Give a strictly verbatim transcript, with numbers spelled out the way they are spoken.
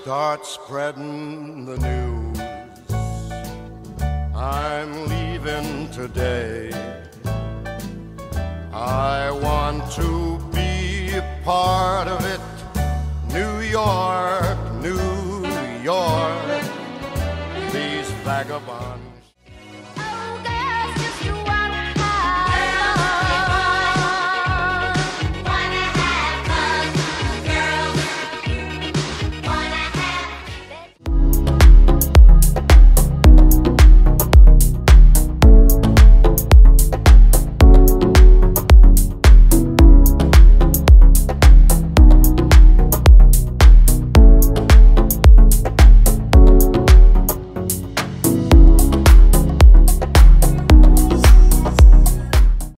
start spreading the news. I'm leaving today. I want to be a part of it. New York